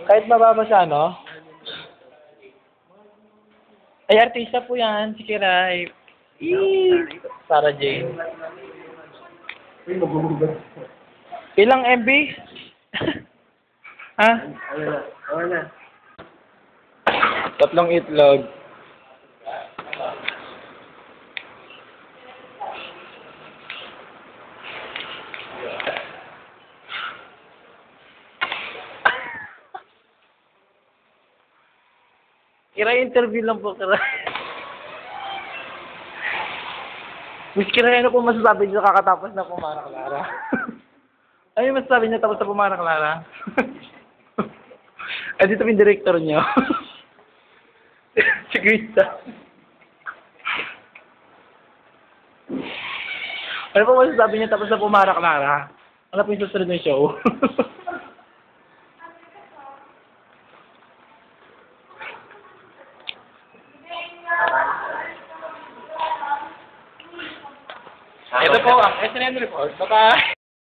Kahit mababa siya, no? Ay, artista po yan, si Kiray. Sarah Jane. Ilang MB? Ha? Wala. Tatlong itlog. Kiray, interview lang po, Kiray. Miss Kiray, ano po masasabi niyo kakatapos na Pumana Clara? Ano yung masasabi niyo tapos na Pumana Clara? Ay, dito po yung director niyo. Si Krista. Ano po masasabi niyo tapos na Pumana Clara? Ano po yung susunod ng show? Ito po ang SNN report. Bye-bye!